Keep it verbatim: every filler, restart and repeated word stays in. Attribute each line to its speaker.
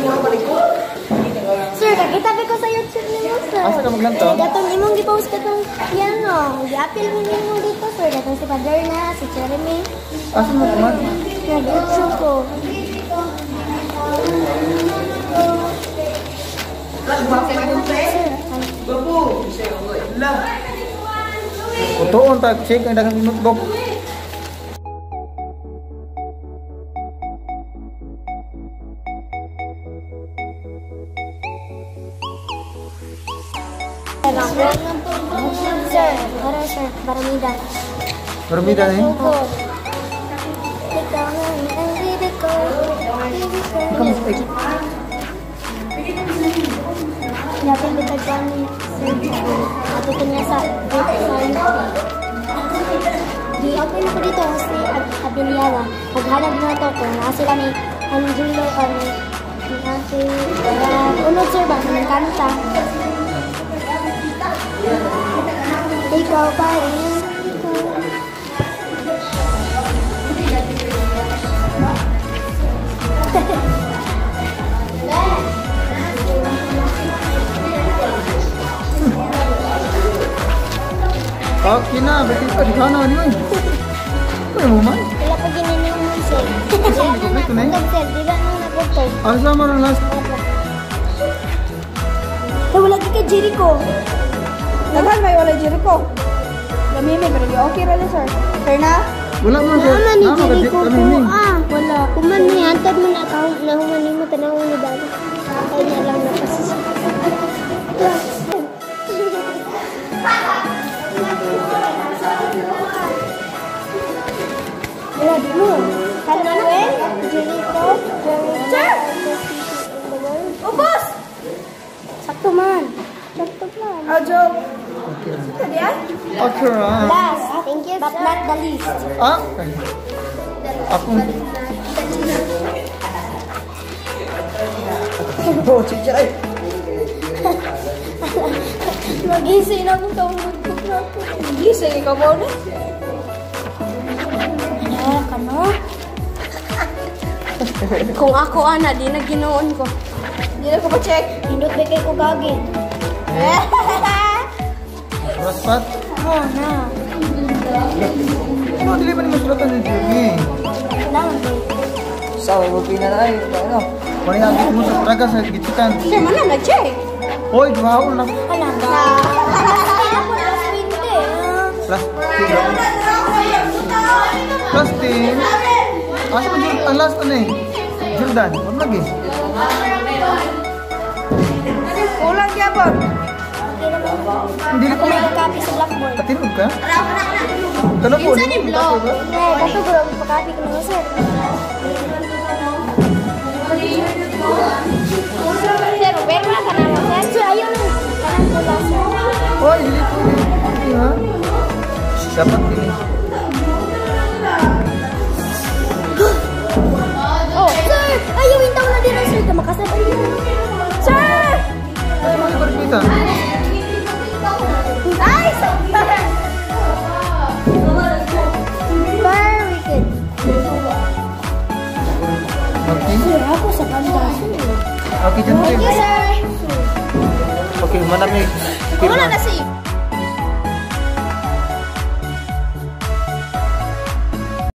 Speaker 1: Sir, kakitabi ko sa YouTube ni mo, sir.
Speaker 2: Asa ka maglanto?
Speaker 1: Gatong imong gi-post ka tong piano. Gi-appeal mo nimo dito, sir. Gatong si Father na, si Jeremy.
Speaker 2: Asa mo naman?
Speaker 1: Nag-YouTube ko.
Speaker 2: Kutuon ta check ang daghang notebook.
Speaker 1: Sir, para sir, baramida.
Speaker 2: Baramida ni?
Speaker 1: Ikaw na ang bibig ko.
Speaker 2: Kamu speak.
Speaker 1: Dapat bitagpan ni Sir Jeremy. Matuto niya sa website. Di-open ko dito kasi abiliyada. Maghanap na ito kung nasa sila ni Angelo o ni Ate. Unod sir ba? Ng kanta. Ikaw pa rin.
Speaker 2: Okay na, berarti pa di kana ni. Ano mo man?
Speaker 1: Wala pa gininin mo sir. Asa
Speaker 2: mo kompleto na eh?
Speaker 1: Sir, di ba nung nagpagtog?
Speaker 2: Asa mo ang last?
Speaker 1: Eh, wala ka kay Jericho.
Speaker 3: Naghan may wala Jericho. Lamimi pero di okay ra sir. Sir na?
Speaker 2: Wala mo sir.
Speaker 1: Wala ni Jericho
Speaker 2: kami
Speaker 1: ko.
Speaker 2: ni.
Speaker 1: Ah, wala. Kuman ni hantad mo na account na human mo tanawon ni dali. Kaya niya lang napasis. Wala di mo. Kanuel, Jericho, sir! Oh, boss! Sakto man. Sakto man.
Speaker 3: Oh, joke.
Speaker 2: Okay.
Speaker 3: Tadi ah?
Speaker 2: Okay ra.
Speaker 1: Last, thank you, but not the least.
Speaker 2: Ah. Ako. Oh, chicha ay.
Speaker 1: Magising na akong taong nagpag na ako.
Speaker 3: Gising ikaw mo na.
Speaker 1: Ano, kano? Kung ako, ana, di na ginoon ko.
Speaker 3: Hindi na ko pa-check.
Speaker 1: Hindot ba kayo ko gagin?
Speaker 2: Raspat.
Speaker 1: Oo, na.
Speaker 2: Ano dili pa ni masulatan ni Jeremy?
Speaker 1: Kailangan ko.
Speaker 2: Sawa mo pinalay, ano? Wala nga mo sa praga sa gitikan.
Speaker 3: Sir, man na nag-check.
Speaker 2: Hoy, duhaw na.
Speaker 1: Alam ba? Kaya ako na swinte.
Speaker 2: Plus Plus ten. Asa mo dyan? Ang last ano eh? Jordan, wag lagi.
Speaker 3: Kulang gyapon.
Speaker 2: Hindi ko
Speaker 1: May copy sa blackboard.
Speaker 2: Katinog ka? Kano po?
Speaker 3: Minsan yung vlog.
Speaker 1: Eh, dato bro, pagkapi ko na sir. Sir, pero na ka naman sir. Sir, ayaw na. Kanang pula sir.
Speaker 2: Hoy, hindi ko. Hindi ha? Dapat ini.
Speaker 1: Oh, sir! Ayaw, intaw na din ang sir. Kamakasabay din. Sir!
Speaker 2: Ay, mga ibarpita.
Speaker 1: Nice! Very good.
Speaker 2: Okay.
Speaker 1: Sir, ako sa kanta.
Speaker 2: Okay, dyan.
Speaker 1: Thank you, sir.
Speaker 2: Okay, manami.
Speaker 3: Wala na si